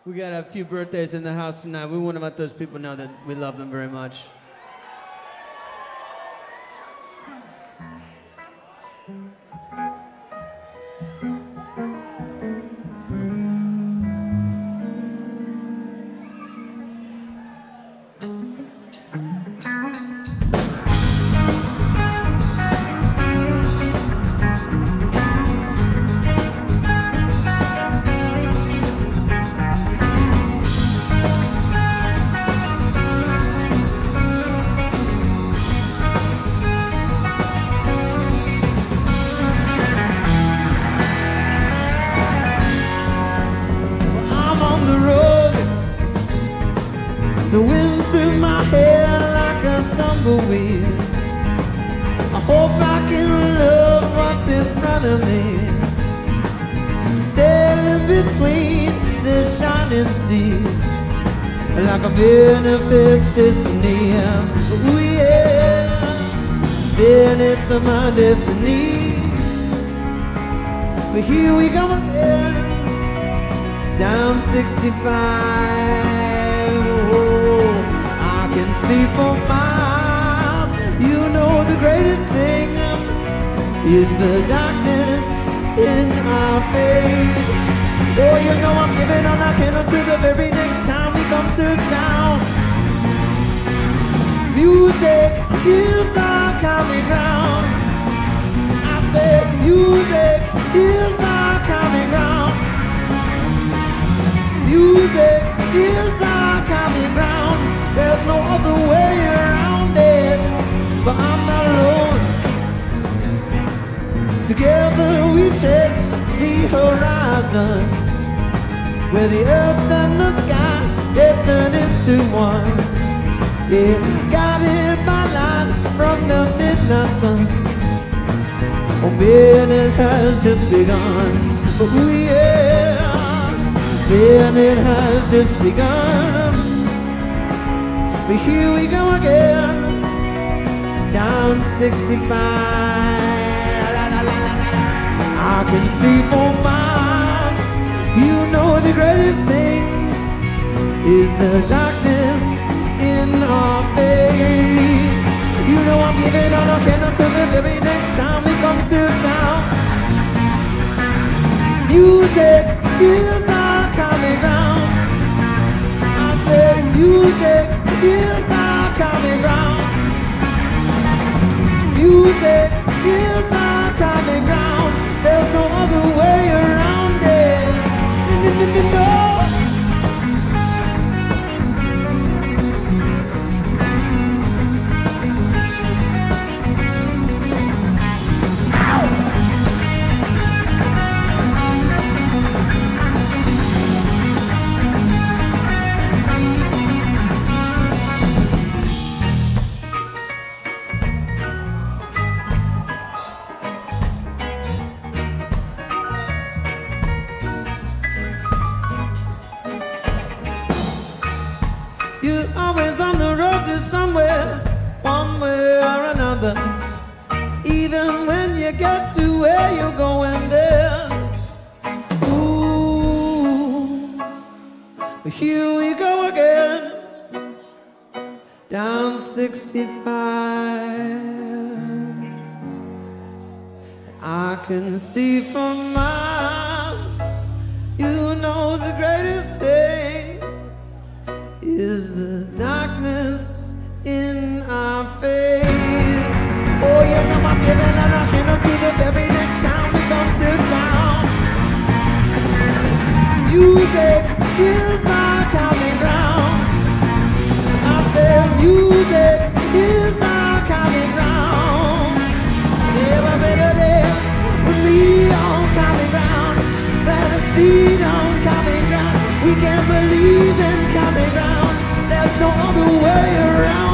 We got a few birthdays in the house tonight. We want to let those people know that we love them very much. The wind through my hair like a tumbleweed. I hope I can love what's in front of me. Sailing between the shining seas like a manifest destiny. Ooh yeah, then it's my destiny. But here we go again, down 65. I can see for miles. You know the greatest thing is the darkness in our face. Oh, you know I'm giving on our candle to the very next time we come to sound. Music is our common ground. I said music is our common ground. Music is our common ground. There's no other way around it. But I'm not alone. Together we chase the horizon, where the earth and the sky, they turn into one. Yeah, guided by light from the midnight sun. Oh man, it has just begun. Oh yeah, man, it has just begun. But here we go again, down 65. I can see for miles. You know the greatest thing is the darkness in our face. You know I'm giving all I can until the very next time we come to town. Music is our common ground. I said music is our common ground. Music is our common ground. There's no other way around it. No. You're always on the road to somewhere, one way or another. Even when you get to where you're going there. Ooh, here we go again, down 65. I can see for miles. You know the greatest thing is the darkness in our face. Oh, you know I'm giving and I cannot do the very next time we come to town. Music is our common ground. I said music is our common ground. Never better dance with me on common ground. Better see on common ground. We can't believe in common ground. There's no other way around.